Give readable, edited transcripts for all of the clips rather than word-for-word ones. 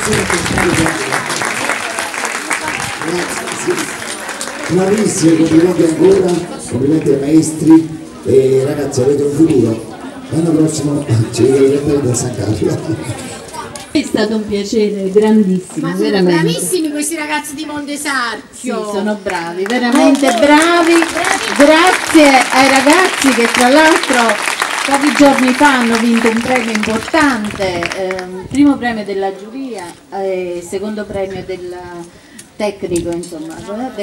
Bravissimi, complimenti ancora, complimenti ai maestri e ragazzi avete un futuro. L'anno prossimo ci vedremo a San Carlo. È stato un piacere grandissimo. Ma sono bravissimi questi ragazzi di Montesarchio. Sì, sono bravi, veramente bravi. Grazie ai ragazzi che tra l'altro pochi giorni fa hanno vinto un premio importante, primo premio della giuria e secondo premio del tecnico, insomma,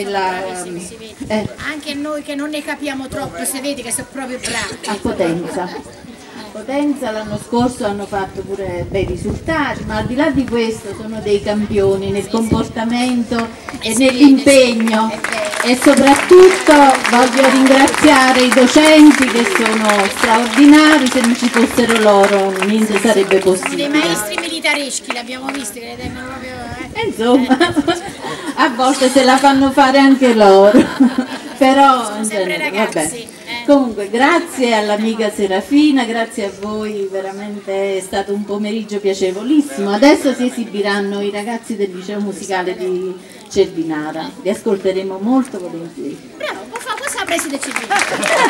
anche noi che non ne capiamo troppo, si vede che sono proprio bravi. a Potenza l'anno scorso hanno fatto pure bei risultati, ma al di là di questo sono dei campioni nel comportamento e nell'impegno, e soprattutto voglio ringraziare i docenti che sono straordinari. Se non ci fossero loro niente sarebbe possibile. Dei maestri militareschi l'abbiamo visto che le tengono proprio insomma a volte se la fanno fare anche loro però sono sempre ragazzi. Comunque grazie all'amica Serafina, grazie a voi, veramente è stato un pomeriggio piacevolissimo. Adesso si esibiranno i ragazzi del liceo musicale di Cervinara, li ascolteremo molto volentieri. Bravo, cosa ha preso da Cervinara?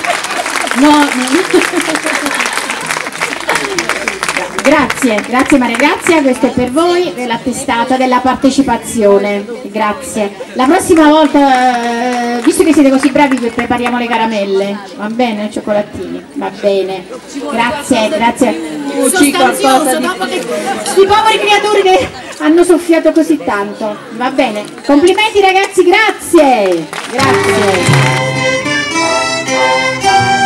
Grazie Maria Grazia, questo è per voi l'attestato della partecipazione, grazie. La prossima volta, visto che siete così bravi, prepariamo le caramelle, va bene? Cioccolatini, va bene, grazie. Sostanzioso, dopo che... I poveri creatori che hanno soffiato così tanto, va bene, complimenti ragazzi, grazie.